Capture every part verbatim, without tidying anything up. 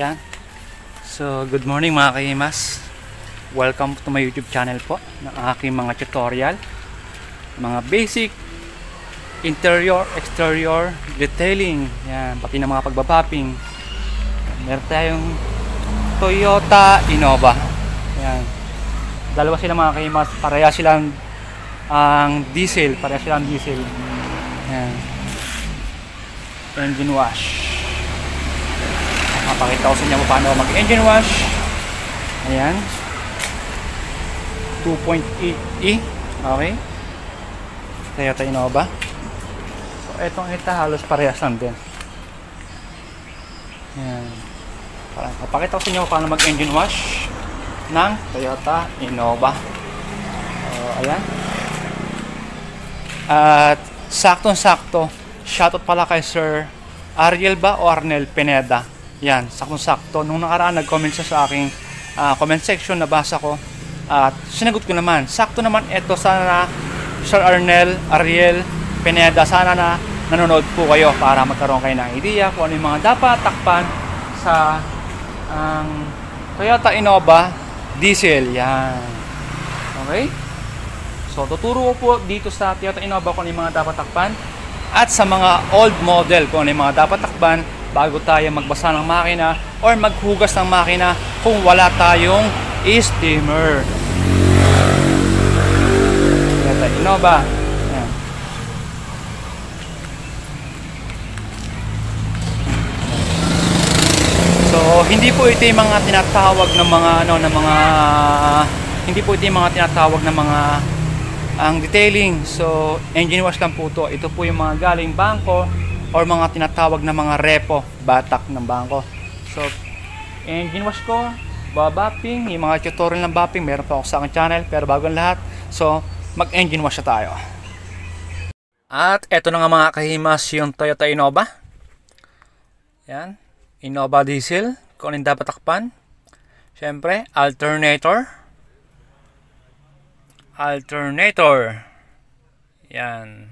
Yan. So, good morning mga kahimas. Welcome to my YouTube channel po ng aking mga tutorial. Mga basic interior, exterior, detailing. Yan, pati ng mga pagbabapping. Meron tayong Toyota Innova. Yan. Dalawa sila mga kahimas. Pareha silang ang diesel. Pareha silang diesel. Yan. Engine wash. Mapakita ko sa inyo paano mag engine wash. Ayan, two point eight E. Okay, Toyota Innova. So etong ita halos parehas lang din. Ayan, parang mapakita ko sa inyo paano mag engine wash ng Toyota Innova. So ayan. At saktong sakto, shoutout pala kay Sir Ariel ba o Arnel Pineda. Yan, saktong-sakto. Nung nakaraan, nag-comment siya sa aking uh, comment section, nabasa ko. At sinagot ko naman. Sakto naman ito. Sana Sir Arnel, Ariel, Pineda, sana na nanonood po kayo para magkaroon kayo ng idea kung ano yung mga dapat takpan sa ang um, Toyota Innova diesel. Yan. Okay? So, tuturo ko po dito sa Toyota Innova kung ano yung mga dapat takpan. At sa mga old model kung ano yung mga dapat takpan bago tayo magbasa ng makina or maghugas ng makina kung wala tayong steamer. Toyota Innova. Ayan. So, hindi po ito yung mga tinatawag ng mga ano ng mga hindi po ito yung mga tinatawag ng mga ang detailing. So, engine wash lang po ito. Ito po yung mga galing bangko or mga tinatawag na mga repo, batak ng bangko. So, engine wash ko, babapping, yung mga tutorial ng bapping, meron pa ako sa aking channel, pero bago ang lahat, so, mag-engine wash na tayo. At eto na nga mga kahimas yung Toyota Innova. Yan, Innova diesel, kung anong dapat takpan. Siyempre, alternator. Alternator. Yan.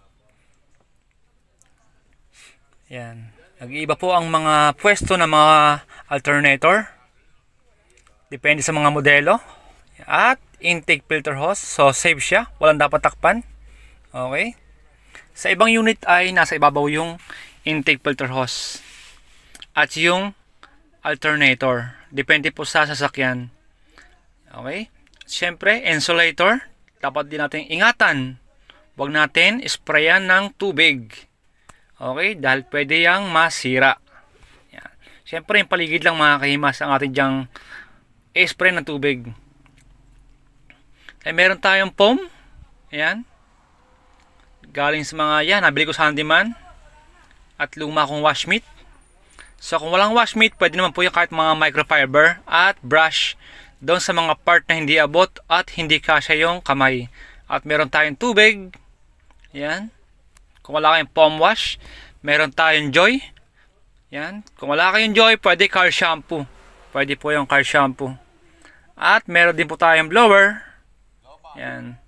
Yan. Nag-iiba po ang mga pwesto ng mga alternator. Depende sa mga modelo. At intake filter hose. So, safe siya. Walang dapat takpan. Okay. Sa ibang unit ay nasa ibabaw yung intake filter hose. At yung alternator. Depende po sa sasakyan. Okay. Siyempre, insulator. Dapat din natin ingatan. Huwag natin sprayan ng tubig. Okay, dahil pwede yang masira. Yan. Siyempre, yung paligid lang mga kahimas ang ating dyang spray ng tubig. Ay, meron tayong foam. Ayan. Galing sa mga yan. Nabili ko sa handyman. At luma kong washmeat. So, kung walang washmeat, pwede naman po yung kahit mga microfiber at brush doon sa mga part na hindi abot at hindi kasya yung kamay. At meron tayong tubig. Ayan. Kung wala kayong foam wash, meron tayong Joy. Yan. Kung wala kayong Joy, pwede car shampoo. Pwede po yung car shampoo. At meron din po tayong blower. Yan.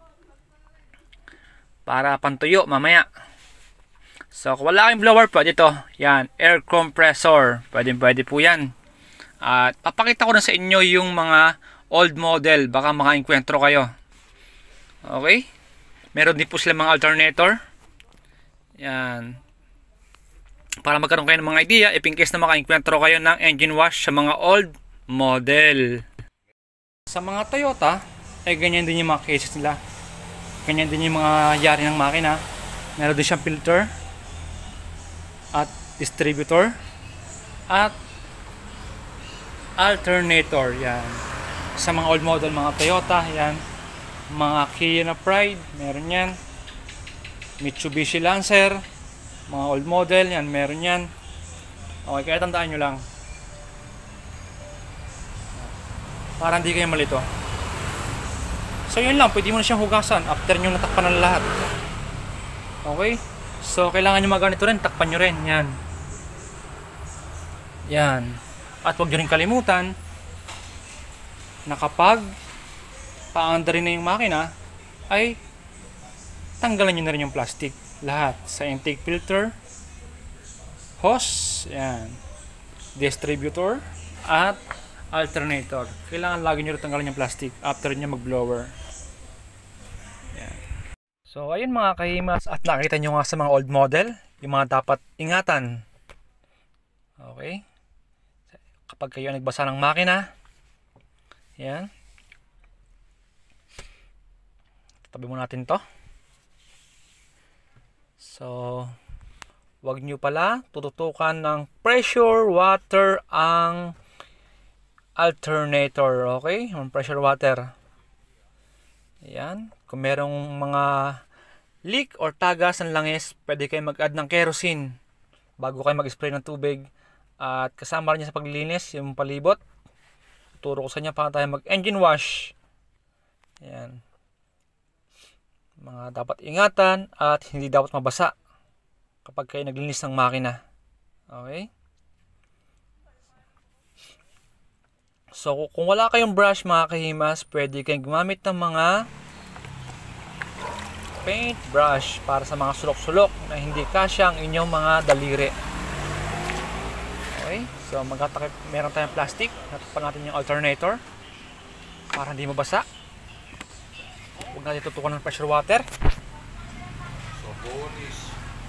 Para pantuyo mamaya. So, kung wala kayong blower, pwede ito. Yan. Air compressor. Pwede, pwede po yan. At papakita ko na sa inyo yung mga old model. Baka maka-enkwentro kayo. Okay. Meron din po sila mga alternator. Yan. Para magkaroon kayo ng mga idea, if in case na maka-enkwentro kayo ng engine wash sa mga old model. Sa mga Toyota, eh ganyan din yung mga cases nila. Ganyan din yung mga yari ng makina. Meron din siyang filter at distributor at alternator. Yan. Sa mga old model, mga Toyota, yan. Mga Kia na Pride, meron yan. Mitsubishi Lancer, mga old model, yan, meron yan. Okay, kaya tandaan nyo lang. Para hindi kayo malito. So, yun lang, pwede mo na siyang hugasan after nyo natakpan ng lahat. Okay? So, kailangan nyo maganito rin, takpan nyo rin, yan. Yan. At huwag nyo rin kalimutan na kapag paanda rin na yung makina, ay tanggalan nyo na rin yung plastic. Lahat. Sa intake filter, hose, yan, distributor, at alternator. Kailangan lagi nyo tanggalin yung plastic after nyo mag-blower. Yan. So ayun mga kahimas, at nakita nyo nga sa mga old model yung mga dapat ingatan. Okay, kapag kayo nagbasa ng makina, yan, tabi mo natin to. So wag nyo pala tututukan ng pressure water ang alternator. Okay, yung pressure water, yan. Kung merong mga leak or tagas ng langis, pwede kayo mag-add ng kerosene bago kayo mag-spray ng tubig. At kasama rin niya sa paglilinis yung palibot. Turo ko sa inyo paano tayo mag-engine wash. Yan. Mga dapat ingatan at hindi dapat mabasa kapag kayo naglinis ng makina. Okay? So, kung wala kayong brush mga kahimas, pwede kayong gumamit ng mga paint brush para sa mga sulok-sulok na hindi kasya ang inyong mga daliri. Okay, so magtatakip, meron tayong plastic, natakpan natin yung alternator para hindi mabasa. Huwag natin tutukan ng pressure water. So, bonus.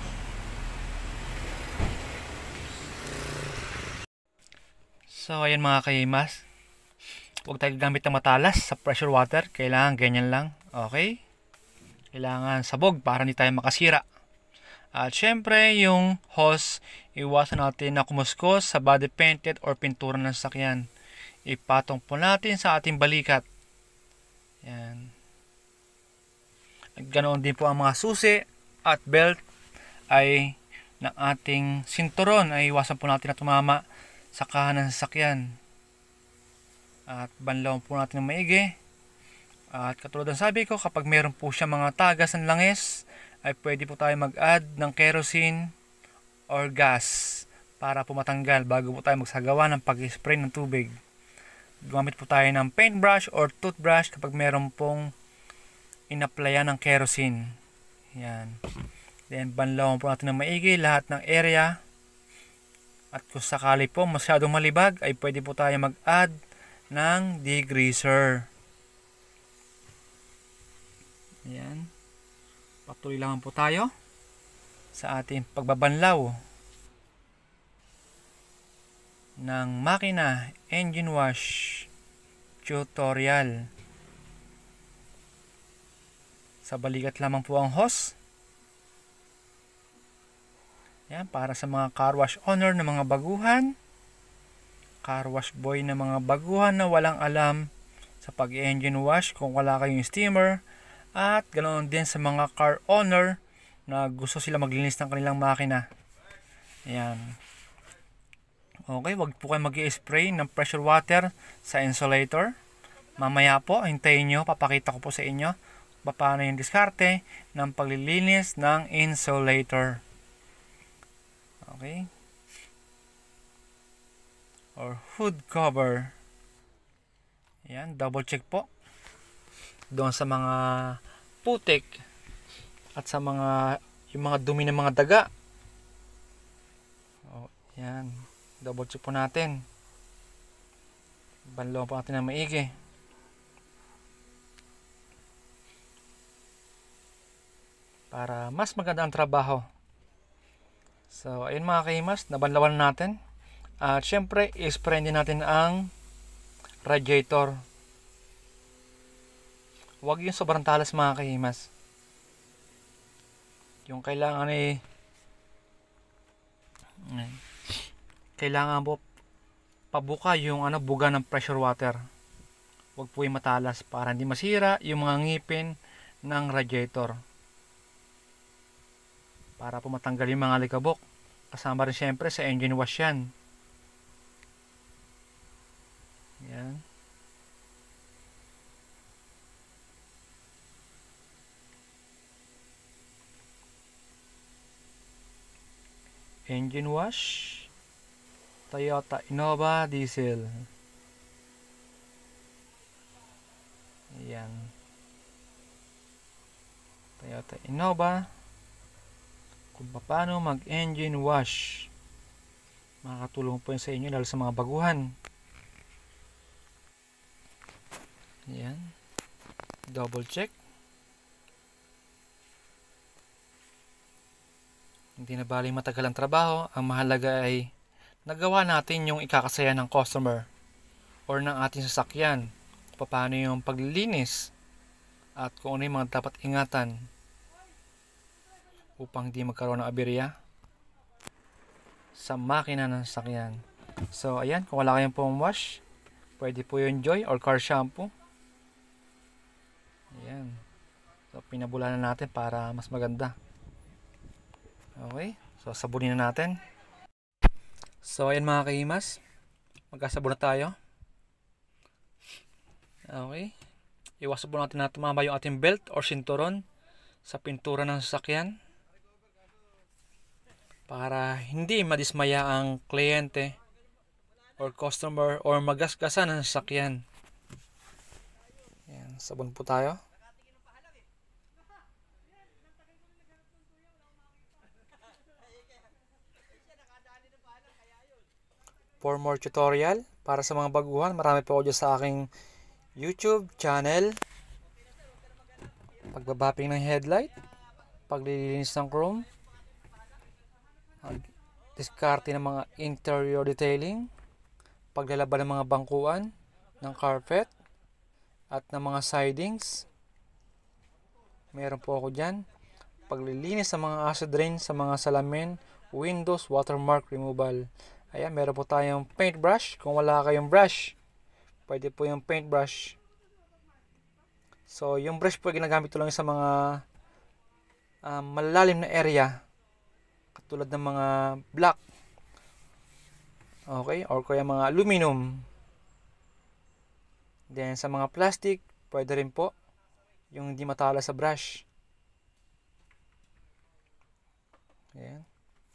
So, ayan mga kahimas, huwag tayo gamit ng matalas sa pressure water. Kailangan ganyan lang. Okay, kailangan sabog para hindi tayo makasira. At syempre yung hose, iwasan natin na kumuskos sa body painted or pintura ng sasakyan. Ipatong po natin sa ating balikat. Yan. At ganoon din po ang mga susi at belt ay ng ating sinturon, ay iwasan po natin na tumama sa kahanan ng sasakyan. At banlawan po natin ng maigi. At katulad ng sabi ko, kapag meron po siya mga tagas ng langis, ay pwede po tayo mag-add ng kerosene or gas para po matanggal bago po tayo magsagawa ng pag-spray ng tubig. Gumamit po tayo ng paintbrush or toothbrush kapag meron pong in-applyan ng kerosene. Yan. Then banlawan po natin ng maigi lahat ng area. At kung sakali po masyadong malibag, ay pwede po tayo mag-add ng degreaser. Yan. Patuloy lang po tayo sa ating pagbabanlaw ng makina engine wash tutorial. Sa balikat lamang po ang hose. Yan, para sa mga car wash owner na mga baguhan, car wash boy na mga baguhan na walang alam sa pag-engine wash kung wala kayong steamer. At ganoon din sa mga car owner na gusto sila maglinis ng kanilang makina. Ayan. Okay, wag po kayo mag-i-spray ng pressure water sa insulator. Mamaya po, hintayin nyo, papakita ko po sa inyo paano yung diskarte ng paglilinis ng insulator. Okay. Or hood cover. Ayan, double check po doon sa mga putik at sa mga yung mga dumi ng mga daga. Oh, yan. Double check po natin. Banlawan po natin ng maigi. Para mas maganda ang trabaho. So, ayun mga kahimas, nabanlawan natin. At syempre, i-spray din natin ang radiator. Huwag yung sobrang talas mga kahimas. Yung kailangan ay kailangan po pabuka yung ano, buga ng pressure water. Huwag po yung matalas para hindi masira yung mga ngipin ng radiator. Para po matanggal yung mga alikabok. Kasama rin syempre sa engine wash yan. Yan. Engine wash Toyota Innova diesel. Ayan. Toyota Innova. Kung paano mag engine wash, makakatulong po yun sa inyo lalo sa mga baguhan. Ayan. Double check. Hindi na baling matagal ang trabaho. Ang mahalaga ay nagawa natin yung ikakasaya ng customer or ng ating sasakyan. Paano yung paglilinis at kung ano yung mga dapat ingatan upang hindi magkaroon ng aberya sa makina ng sasakyan. So ayan, kung wala kayong foam wash, pwede po yung Joy or car shampoo. Ayan. So pinabula na natin para mas maganda. Okay, so sabunin na natin. So ayan mga kahimas, magkasabon na tayo. Okay, iwasabon natin na tumama yung ating belt or sinturon sa pintura ng sasakyan para hindi madismaya ang kliyente or customer or magasgasan ng sasakyan. Ayan, sabon po tayo. For more tutorial para sa mga baguhan, marami po ako dyan sa aking YouTube channel. Pagbabapping ng headlight, paglilinis ng chrome, diskarte ng mga interior detailing, paglalaban ng mga bangkuan, ng carpet, at ng mga sidings. Meron po ako dyan. Paglilinis ng mga acid rain sa mga salamin, windows, watermark removal. Ayan, meron po tayong paintbrush. Kung wala kayong brush, pwede po yung paintbrush. So, yung brush po ginagamit ko lang sa mga um, malalalim na area. Katulad ng mga black. Okay, or kaya mga aluminum. Then, sa mga plastic, pwede rin po yung hindi matala sa brush. Ayan.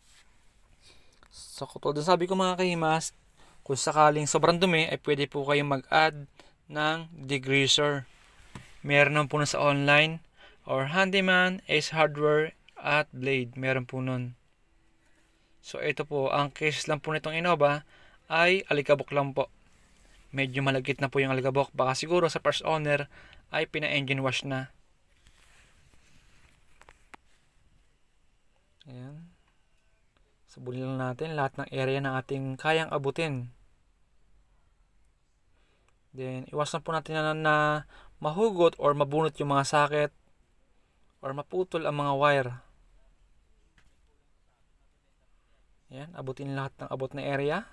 So, katulad ng sabi ko mga kahimas, kung sakaling sobrang dumi, ay pwede po kayong mag-add ng degreaser. Meron naman po na sa online, or Handyman, Ace Hardware, at Blade. Meron po nun. So, ito po, ang case lang po nitong Innova ay alikabok lang po. Medyo malagkit na po yung alikabok. Baka siguro sa first owner ay pina-engine wash na. Ayan. Sabunin lang natin lahat ng area na ating kayang abutin. Then, iwasan po natin na, na mahugot or mabunot yung mga socket or maputol ang mga wire. Ayan, abutin lahat ng abot na area.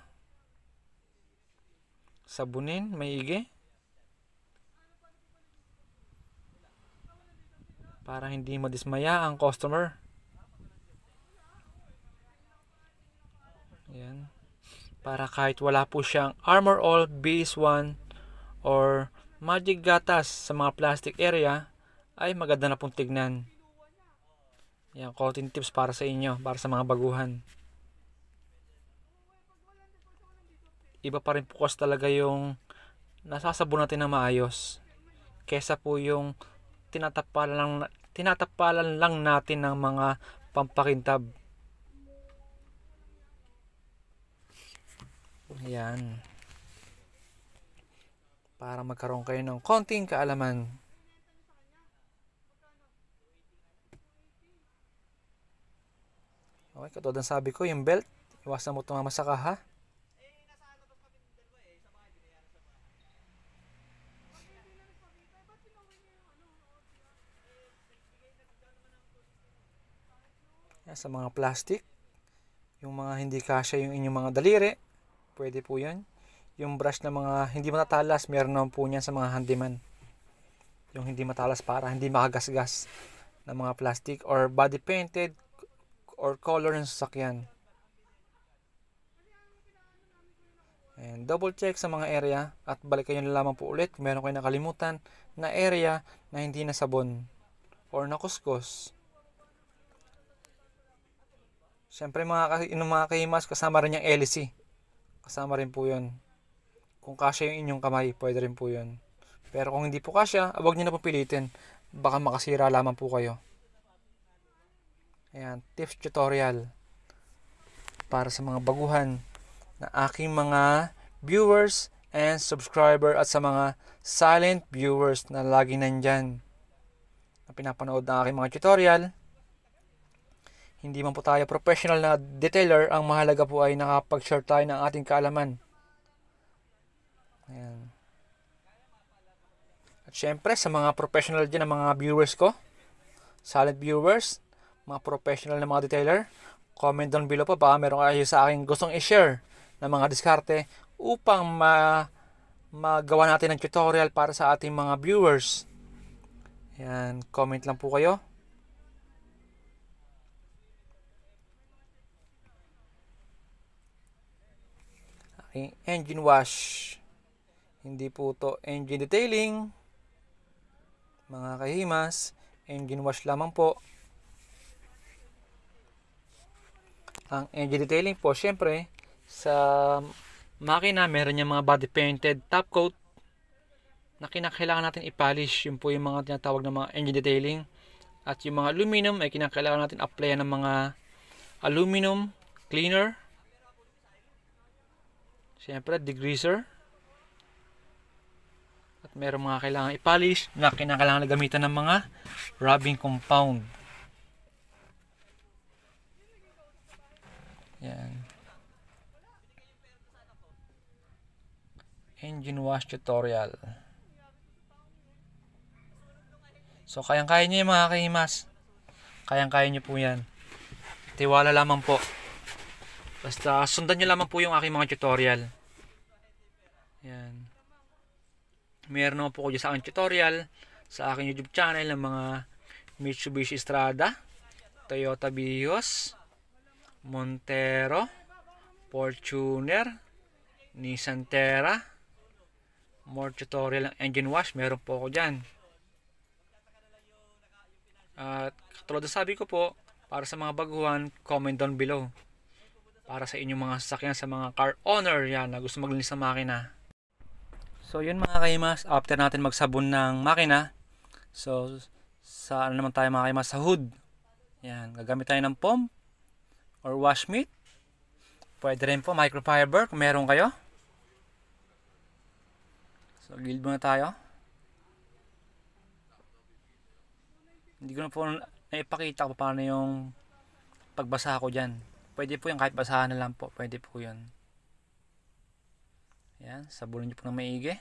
Sabunin, maigi. Para hindi madismaya ang customer. Ayan. Para kahit wala po siyang Armor All B S one or Magic Gatas sa mga plastic area, ay maganda na pong tignan. Ayan, konting tips para sa inyo, para sa mga baguhan. Iba pa rin po kasi talaga yung nasasabon natin na maayos kesa po yung tinatapalan lang, tinatapalan lang natin ng mga pampakintab. Ayan. Para magkaroon kayo ng konting kaalaman. Okay, katulad ng sabi ko, yung belt, iwasan mo tumama sa kaha. Yan, sa mga plastic, yung mga hindi kasya yung inyong mga daliri, pwede po yan. Yung brush na mga hindi matatalas, meron naman po niyan sa mga handyman. Yung hindi matalas para hindi makagasgas ng mga plastic or body painted or color ng sasakyan. And double check sa mga area at balik kayo na lamang po ulit kung meron kayo nakalimutan na area na hindi nasabon or nakuskus. Siyempre mga, mga kahimas, kasama rin yung L C. Kasama rin po yun. Kung kasya yung inyong kamay, pwede rin po yun. Pero kung hindi po kasya, huwag nyo na po pilitin. Baka makasira lamang po kayo. Ayan, tips tutorial para sa mga baguhan na aking mga viewers and subscriber at sa mga silent viewers na lagi nandyan na pinapanood ng aking mga tutorial. Hindi man po tayo professional na detailer, ang mahalaga po ay nakapag-share tayo ng ating kaalaman. Ayan. At syempre sa mga professional dyan, ang mga viewers ko, silent viewers, mga professional na mga detailer, comment down below po baka meron kayo sa akin gustong i-share na mga diskarte upang ma magawa natin ng tutorial para sa ating mga viewers. Ayan, comment lang po kayo. Aking engine wash. Hindi po to engine detailing. Mga kahimas, engine wash lamang po. Ang engine detailing po, syempre, sa makina, meron yung mga body painted top coat na kinakailangan natin i-polish. Yun po yung mga tinatawag na mga engine detailing. At yung mga aluminum ay kinakailangan natin applyan ng mga aluminum cleaner. Syempre, degreaser. At meron mga kailangan i-polish na kinakailangan na gamitan ng mga rubbing compound. Yan. Engine wash tutorial. So, kayang-kaya nyo yung mga kahimas. Kayang-kaya nyo po yan. Tiwala lamang po. Basta sundan nyo lamang po yung aking mga tutorial. Yan. Meron naman po ko dyan sa aking tutorial sa aking YouTube channel ng mga Mitsubishi Strada, Toyota Vios, Montero, Fortuner, Nissan Terra. More tutorial ng engine wash meron po ako dyan. At katulad na sabi ko po, para sa mga baguhan, comment down below. Para sa inyong mga sasakyan, sa mga car owner yan na gusto maglinis ng makina. So yun mga kahimas, after natin magsabon ng makina, so sa ano naman tayo mga kahimas, sa hood. Yan, gagamit tayo ng foam or wash mitt. Pwede rin po microfiber kung meron kayo. So gilid muna tayo. Hindi ko na po naipakita ko paano yung pagbasa ko dyan. Pwede po yung kahit basahan na lang po. Pwede po yun. Ayan. Sabunin nyo po ng maigi.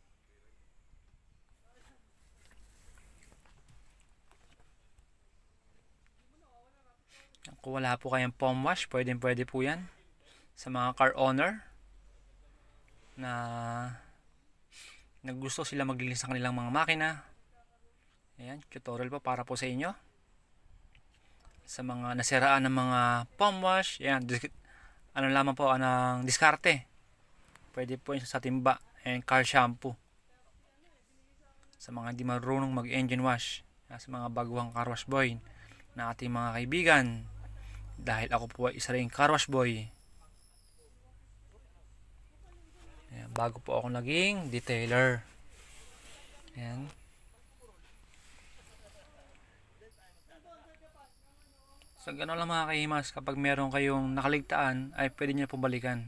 Kung wala po kayong foam wash, pwede pwede po yan. Sa mga car owner na naggusto sila maglinis sa kanilang mga makina. Ayan. Tutorial po para po sa inyo. Sa mga nasiraan ng mga foam wash, yan, ano lamang po, anong diskarte. Pwede po yun sa timba and car shampoo. Sa mga hindi marunong mag-engine wash, sa mga baguhang car wash boy na ating mga kaibigan. Dahil ako po ay isa ring car wash boy. Ayan, bago po ako naging detailer. Ayan. So gano'n lang mga kahimas, kapag meron kayong nakaligtaan ay pwede nyo po balikan.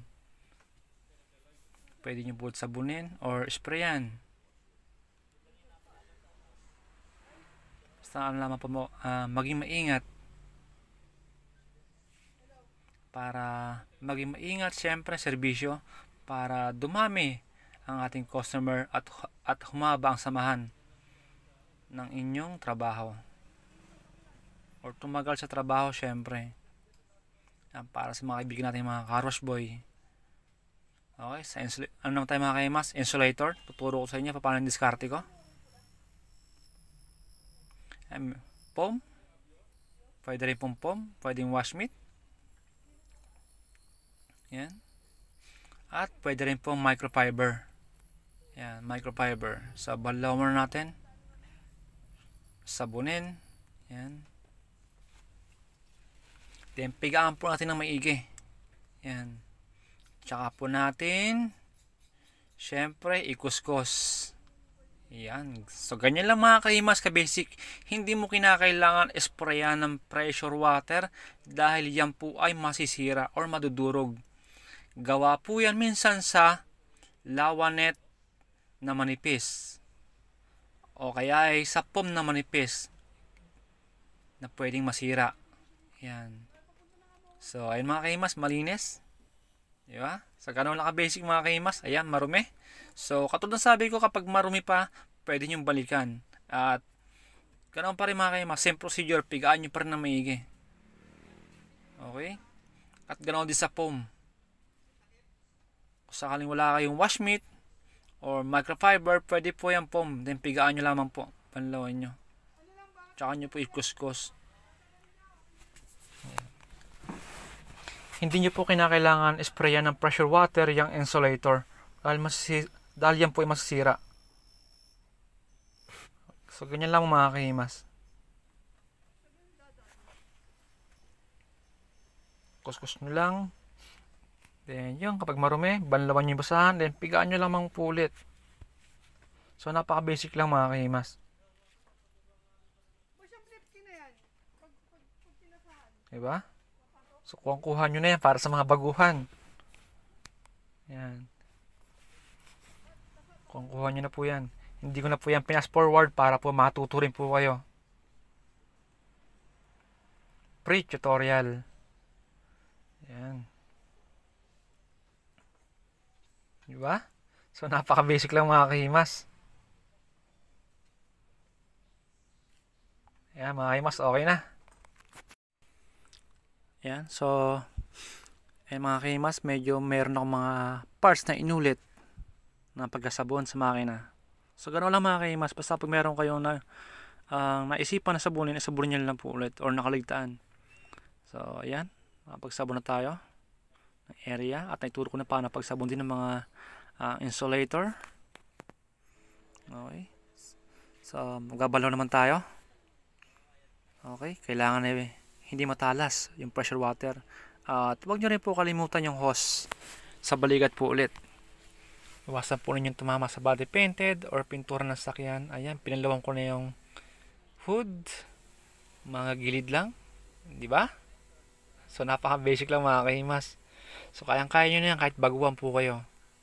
Pwede nyo po sabunin or sprayan. Basta ano lamang po mo, uh, maging maingat. Para maging maingat, syempre serbisyo, para dumami ang ating customer at, at humaba ang samahan ng inyong trabaho. Or tumagal sa trabaho, syempre. Yan, para sa mga kaibigan natin, mga car wash boy. Okay, sa ano naman tayo mga kahimas? Insulator. Tuturo ko sa inyo paano yung diskarte ko. Um, foam. Pwede rin pong foam. Pwede yung wash mitt. Yan. At pwede rin pong microfiber. Yan, microfiber. Sa balaw muna natin. Sabunin. Yan. Then, pigaan po natin ng maigi. Yan. Tsaka po natin, syempre, ikuskus. Yan. So, ganyan lang mga kahimas ka-basic. Hindi mo kinakailangan sprayan ng pressure water dahil yan po ay masisira or madudurog. Gawa po yan minsan sa lawanet na manipis o kaya ay sapom na manipis na pwedeng masira. Yan. So, ayun mga kahimas, malinis. Diba? Sa ganun lang ka-basic mga kahimas. Ayan, marumi. So, katulad ng sabi ko, kapag marumi pa, pwede nyo balikan. At, ganun pa rin mga kahimas. Same procedure, pigaan nyo pa rin na maigi. Okay? At ganun din sa foam. Kung sakaling wala kayong washmeat or microfiber, pwede po yung foam. Then, pigaan nyo lamang po. Panlawan nyo. Tsaka nyo po ikuskus. Hindi nyo po kinakailangan sprayan ng pressure water yung insulator dahil, masisi, dahil yan po ay masisira. So ganyan lang mga kahimas. Kuskus nyo lang. Then yun, kapag marumi, banlawan nyo yung basahan. Then pigaan nyo lamang po ulit. So napaka basic lang mga kahimas. Diba? So, kuha nyo na yan para sa mga baguhan. Yan. Kuha nyo na po yan. Hindi ko na po yan pinas forward para po matuturin po kayo. Pre-tutorial. Yan. Diba? So, napaka-basic lang mga kahimas. Yan mga kahimas, okay na. Yan, so eh mga kahimas, medyo meron akong mga parts na inulit na pagkasabon sa makina. So ganoon lang mga kahimas, basta pag meron kayong na, uh, naisipan na sabunin, sabunin nyo lang po ulit or nakaligtaan. So ayan, pagsabon na tayo ng area at naituro ko na paano pagsabon din ng mga uh, insulator. Okay, so magabalaw naman tayo. Okay, kailangan na eh hindi matalas yung pressure water. Uh, at huwag nyo rin po kalimutan yung hose sa balikat po ulit. Iwasan po ninyo tumama sa body painted or pintura ng sakyan. Ayan, pinalawan ko na yung hood. Mga gilid lang. Diba? So, napaka basic lang mga kahimas. So, kayang-kaya nyo na yan kahit baguhan po kayo.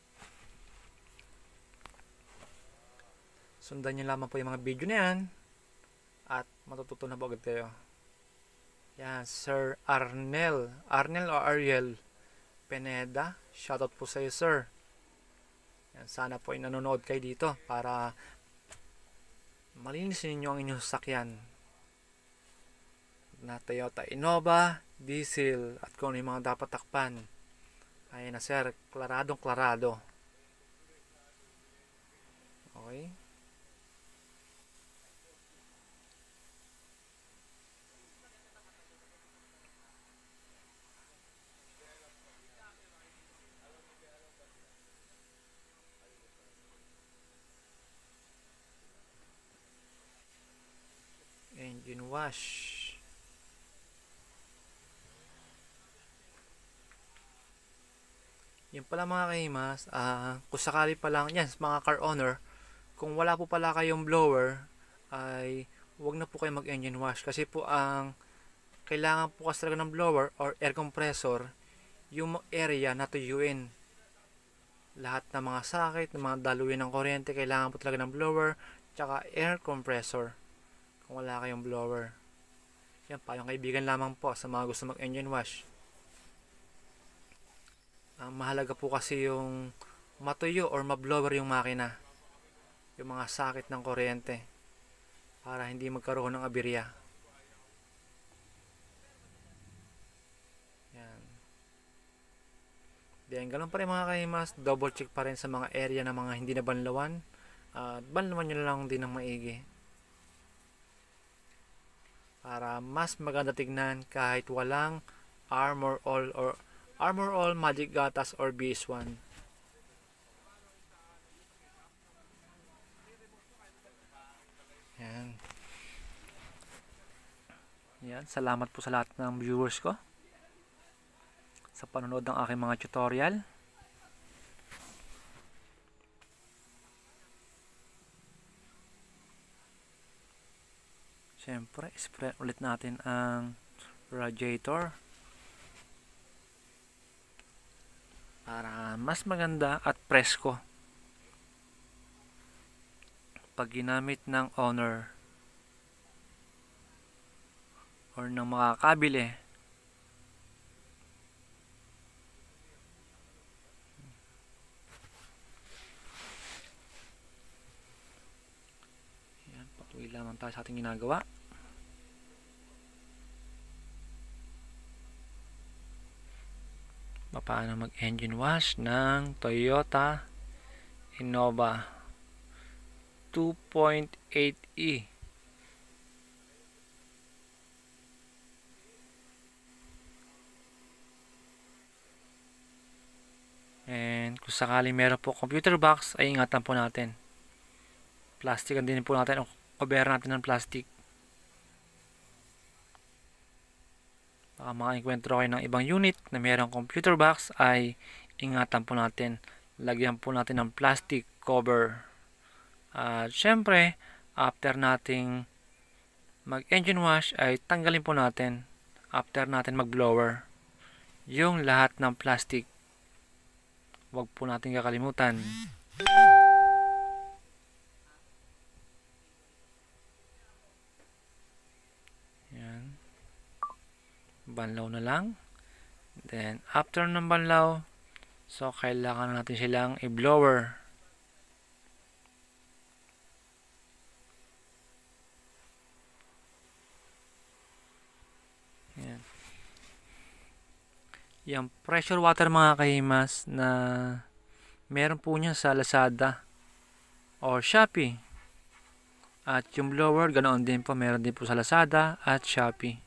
Sundan nyo lamang po yung mga video na yan. At matututo na po agad kayo. Yan, Sir Arnel. Arnel o Ariel Pineda. Shoutout po sa iyo, sir. Yan, sana po ay nanonood kayo dito para malinis ninyo ang inyong sasakyan. Na Toyota Innova, diesel, at kung ano yung mga dapat takpan. Ayun na, sir. Klaradong klarado. Okay. Engine wash. Yan pala mga kahimas, uh, kung sakali pa lang, yan, mga car owner, kung wala po pala kayong blower, ay huwag na po kayo mag engine wash. Kasi po ang kailangan po kasi talaga ng blower or air compressor, yung area na tuyuin. Lahat ng mga sakit, ng mga daluyan ng kuryente, kailangan po talaga ng blower, tsaka air compressor. Kung wala kayong blower. Yan pa, yung kaibigan lamang po sa mga gusto mag engine wash. Ang mahalaga po kasi yung matuyo or mablower yung makina. Yung mga sakit ng kuryente. Para hindi magkaroon ng aberya. Yan. Then, ganun pa rin mga kahimas, double check pa rin sa mga area na mga hindi na banlawan. At uh, banlawan nyo lang din ng maigi. Para mas maganda tignan kahit walang Armor All or Armor All, Magic Gatas or B S one. Yan. Yan, salamat po sa lahat ng viewers ko sa panonood ng aking mga tutorial. Siyempre, spray ulit natin ang radiator para mas maganda at presko pag ginamit ng owner or ng makakabili. Yan, patuloy lamang tayo sa ating ginagawa. Paano mag-engine wash ng Toyota Innova two point eight E. And kung sakali meron po computer box, ay ingatan po natin. Plastic din po natin, o cover natin ng plastic. Baka makainkwentro kayo ng ibang unit na mayroong computer box, ay ingatan po natin. Lagyan po natin ng plastic cover. At syempre, after nating mag-engine wash, ay tanggalin po natin, after natin mag-blower, yung lahat ng plastic. Huwag po natin kakalimutan. Yan. Banlaw na lang. Then, after ng banlaw, so, kailangan natin silang i-blower. Yan. Yung pressure water mga kahimas na meron po niya sa Lazada or Shopee. At yung blower, ganoon din po, meron din po sa Lazada at Shopee.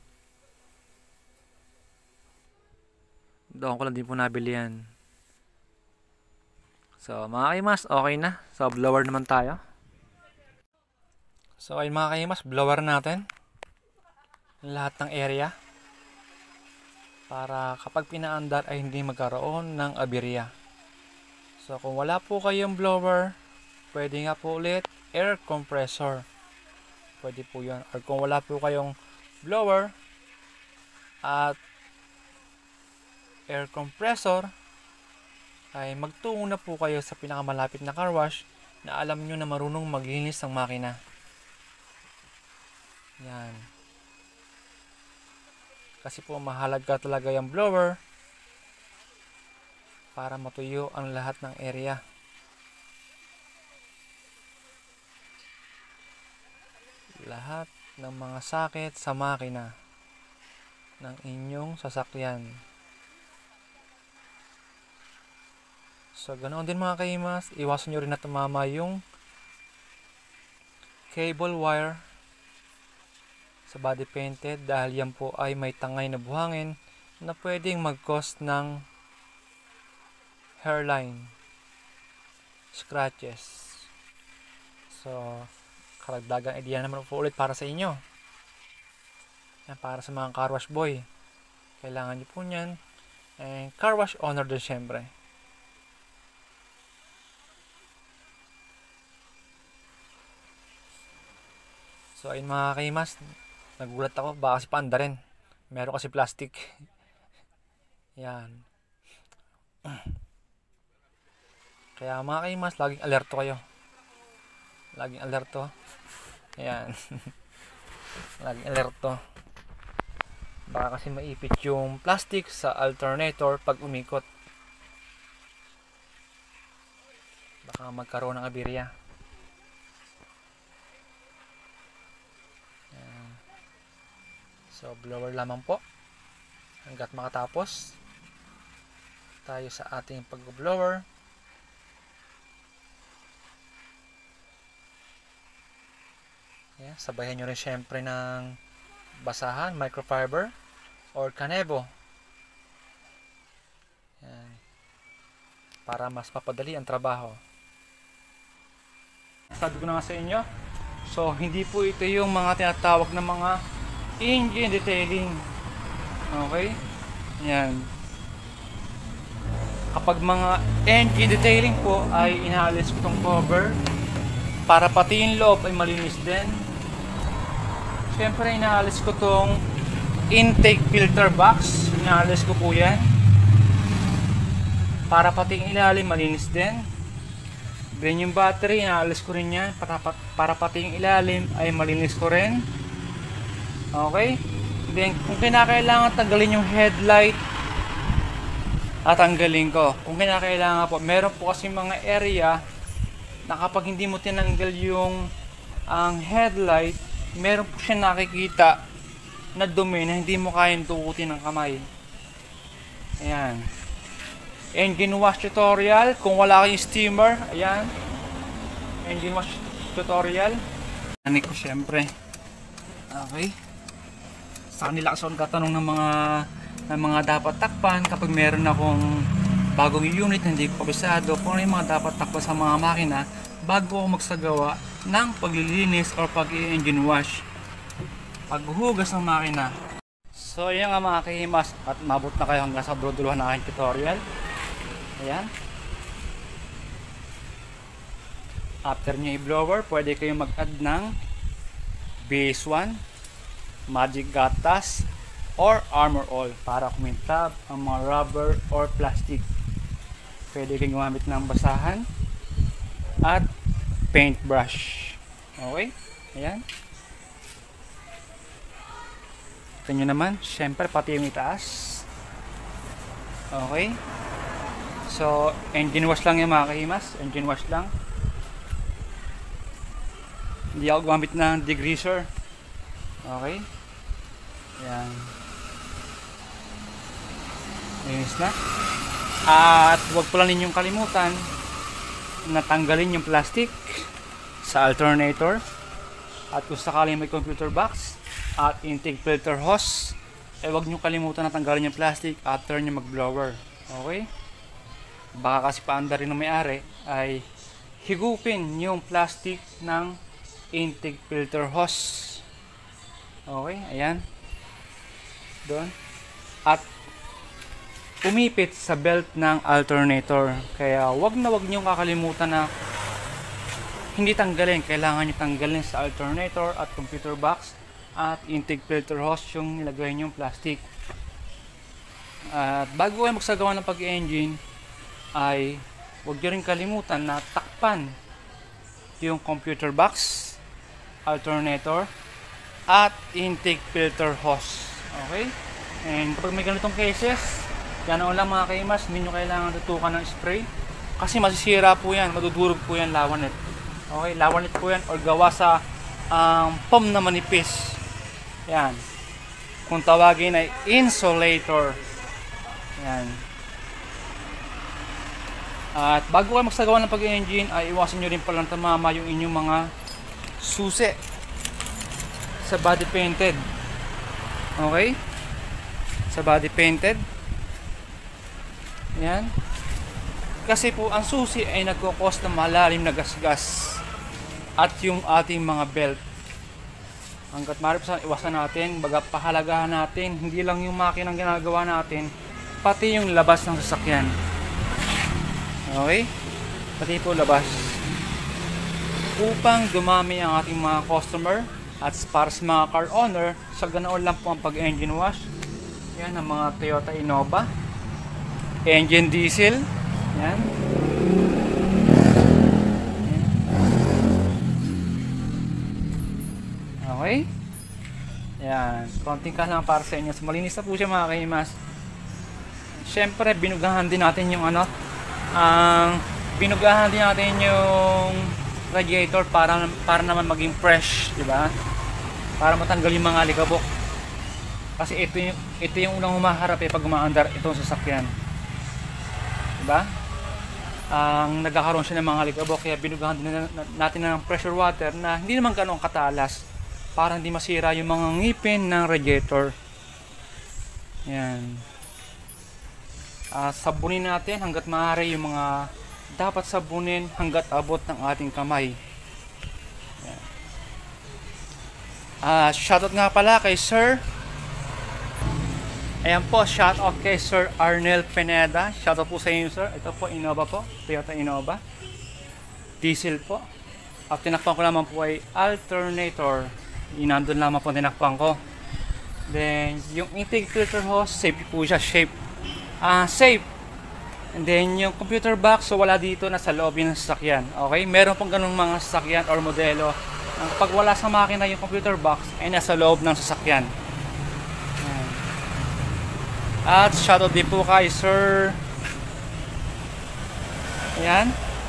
Doon ko lang din po nabili yan. So mga kahimas, okay na. So blower naman tayo. So ayun mga kahimas, blower natin lahat ng area para kapag pinaandar ay hindi magkaroon ng aberya. So kung wala po kayong blower, pwede nga po ulit air compressor. Pwede po yun. Or kung wala po kayong blower at air compressor, ay magtungo na po kayo sa pinakamalapit na car wash na alam nyo na marunong maglinis ng makina. Yan. Kasi po mahalaga talaga yung blower para matuyo ang lahat ng area. Lahat ng mga sakit sa makina ng inyong sasakyan. So, ganoon din mga kahimas, iwasan nyo rin na tumama yung cable wire sa body painted dahil yan po ay may tangay na buhangin na pwedeng mag-cause ng hairline scratches. So, karagdagang idea naman po ulit para sa inyo. Yan, para sa mga car wash boy. Kailangan nyo po nyan. And car wash owner din syempre. So, ayun mga kahimas, nagulat ako, baka kasi paanda rin. Meron kasi plastic. Yan. Kaya mga kahimas, laging alerto kayo. Laging alerto. Ayan. Laging alerto. Baka kasi maipit yung plastic sa alternator pag umikot. Baka magkaroon ng aberya. So, blower lamang po hanggat makatapos tayo sa ating pag-blower. Yeah, sabayan nyo rin syempre ng basahan, microfiber or kanebo. Yan. Para mas mapadali ang trabaho. Sabi ko na nga sa inyo, so hindi po ito yung mga tinatawag na mga engine detailing. Okay? Yan. Kapag mga engine detailing po ay inaalis ko itong cover para pati yung loob ay malinis din. Siyempre inaalis ko itong intake filter box. Inaalis ko po yan para pati yung ilalim malinis din. Then yung battery, naalis ko rin yan para, para pati yung ilalim ay malinis ko rin. Okay? Then kung kinakailangan tanggalin yung headlight, at tanggalin ko. Kung kinakailangan po, meron po kasi mga area na kapag hindi mo tinanggal yung ang headlight, meron po siya nakikita na dumi na hindi mo kayang tukutin ng kamay. Ayan. Engine wash tutorial. Kung wala kayong steamer, ayan. Engine wash tutorial. Ano ko syempre. Okay. Sa kanila kasi katanong ng mga ng mga dapat takpan kapag meron akong bagong unit na hindi ko kabisado kung ano yung mga dapat takpan sa mga makina bago ako magsagawa ng paglilinis or pag-i-engine wash, paghuhugas ng makina. So ayan nga mga kahimas, at mabot na kayo hanggang sa dulo-duluhan na aking tutorial. Ayan. After nyo i-blower, pwede kayo mag-add ng base one, magic gatas, or armor oil para kumintab ang mga rubber or plastic. Pwede kayong gumamit ng basahan at paintbrush. Okay? Ayan. Ito nyo naman, syempre pati yung itaas. Okay? So, engine wash lang yung mga kahimas. Engine wash lang. Hindi ako gumamit ng degreaser. Okay? Ayan. Linis na. At huwag pala ninyong kalimutan na tanggalin yung plastic sa alternator. At kung sakaling may computer box at intake filter hose, eh huwag nyo kalimutan na tanggalin yung plastic after nyo mag-blower. Okay? Baka kasi paanda rin ng may-ari ay higupin yung plastic ng intake filter hose. Okay? Ayan. Doon. At umipit sa belt ng alternator. Kaya wag na wag niyong kakalimutan na hindi tanggalin. Kailangan niyo tanggalin sa alternator at computer box at intake filter hose yung nilagay niyong plastic. At bago kayo magsagawa ng pag-engine ay wag niyo rin kalimutan na takpan yung computer box, alternator at intake filter hose. Okay? And kapag may ganitong cases, ganoon lang mga kaimas, hindi nyo kailangan tutukan ng spray kasi masisira po yan, madudurog po yan lawanit. Okay, lawanit po yan or gawa sa um, foam na manipis. Yan. Kung tawagin ay insulator. Yan. At bago kayo magsagawa ng pag-engine ay iwasan nyo rin palang tamama yung inyong mga susi sa body painted. Okay? Sa body painted. Yan. Kasi po ang susi ay nagkukos ng malalim na gasgas at yung ating mga belt. Hanggat maaari pa iwasan natin, baga pahalagahan natin, hindi lang yung makinang ginagawa natin, pati yung labas ng sasakyan. Okay? Pati po labas. Upang dumami ang ating mga customer at para sa mga car owner, sa ganoon lang po ang pag-engine wash. Yan ang mga Toyota Innova. Engine diesel. Yan. Okay? Yan. Konting ka lang para sa inyo. So, malinis na po siya mga kahimas. Siyempre, binugahan din natin yung ano, ang binugahan din natin yung radiator para para naman maging fresh, di ba? Para matanggal yung mga alikabok. Kasi ito yung ito yung unang humaharap eh pag umaandar itong sasakyan. Di ba? Ang nagkakaroon siya ng mga alikabok kaya binugahan din natin ng pressure water na hindi naman ganoong katalas para hindi masira yung mga ngipin ng radiator. Yan. Uh, sabunin natin hanggat maaari yung mga dapat sabunin hanggat abot ng ating kamay. Uh, shoutout nga pala kay Sir. Ayan po, shoutout kay Sir Arnel Pineda. Shoutout po sa inyo, sir. Ito po, Innova po. Toyota Innova. Diesel po. At tinakpan ko naman po ay alternator. Inandun naman po tinakpan ko. Then, yung intake filter hose, safe po siya. Shape. Ah, uh, safe. And then yung computer box, so wala dito, nasa loob yun ng sasakyan. Okay, meron pong ganung mga sasakyan or modelo. Ang pag wala sa makina yung computer box ay nasa loob ng sasakyan. Ayan. At shoutout din po kay Sir, ayan,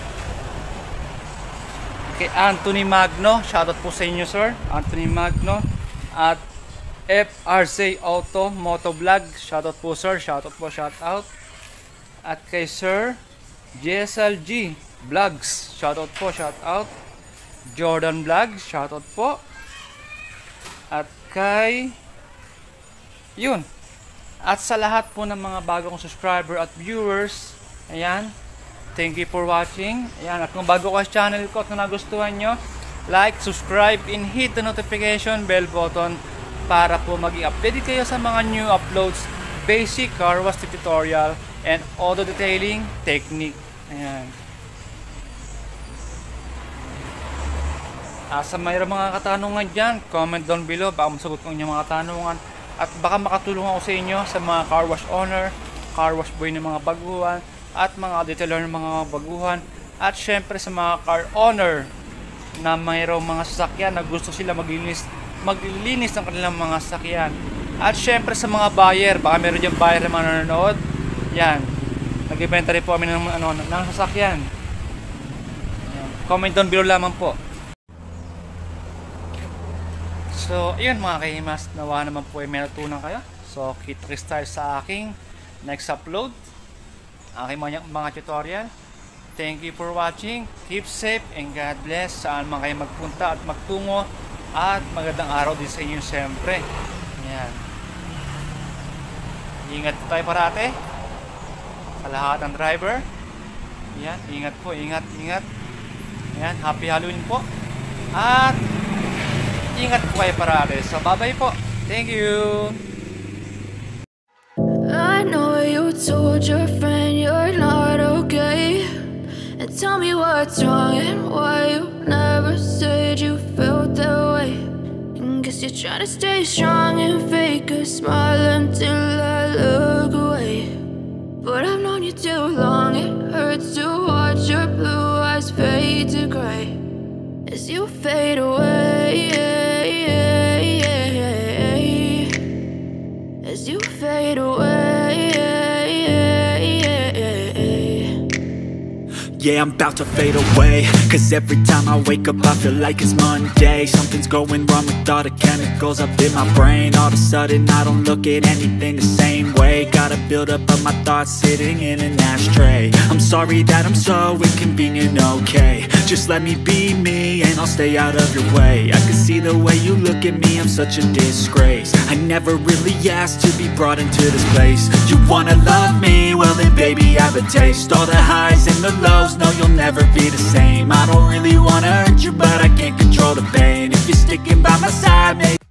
kay Anthony Magno. Shoutout po sa inyo, Sir Anthony Magno. At F R C Auto Motovlog, shoutout po, Sir. Shoutout po, shoutout. At kay Sir J S L G Vlogs, shoutout po, shoutout. Jordan Vlogs, shoutout po. At kay, yun, at sa lahat po ng mga bagong subscriber at viewers, ayan, thank you for watching. Ayan, at kung bago ka sa channel ko at kung nagustuhan nyo, like, subscribe, and hit the notification bell button para po mag-i-update kayo sa mga new uploads, basic car wash tutorial, and auto detailing technique. Ayan. Ah, sa mayroong mga katanungan dyan, comment down below, baka masagot ko inyong mga tanungan. At baka makatulong ako sa inyo sa mga car wash owner, car wash boy ng mga baguhan, at mga detailer ng mga baguhan. At syempre sa mga car owner na mayroong mga sasakyan na gusto sila maglinis, maglinis ng kanilang mga sasakyan. At syempre sa mga buyer, baka meron dyan buyer na mga nanonood. Yan, nag-ibenta rin po kami ng, ano, ng sasakyan. Yan. Comment down below lamang po. So, ayun mga kahimas, nawa naman po ay may natutunan kayo. So, kita-kits tayo sa aking next upload, aking mga, mga tutorial. Thank you for watching. Keep safe and God bless. Saan man kayo magpunta at magtungo. At magandang araw din sa inyo siyempre. Ayan. Ingat po tayo parate. Sa lahat ng driver. Ayan. Ingat po. Ingat. Ingat. Ayan. Happy Halloween po. At ingat po kayo parate. So bye bye po. Thank you. I know you told your friend you're not okay, and tell me what's wrong and why you never said you felt that way. And guess you're trying to stay strong and fake a smile until I look away. But I've known you too long, it hurts to watch your blue eyes fade to gray as you fade away, as you fade away. Yeah, I'm about to fade away, cause every time I wake up I feel like it's Monday. Something's going wrong with all the chemicals up in my brain. All of a sudden I don't look at anything the same way. Got a build up of my thoughts sitting in an ashtray. I'm sorry that I'm so inconvenient, okay. Just let me be me and I'll stay out of your way. I can see the way you look at me, I'm such a disgrace. I never really asked to be brought into this place. You wanna love me? Well then baby I have a taste. All the highs and the lows, no, you'll never be the same. I don't really wanna hurt you, but I can't control the pain. If you're sticking by my side, maybe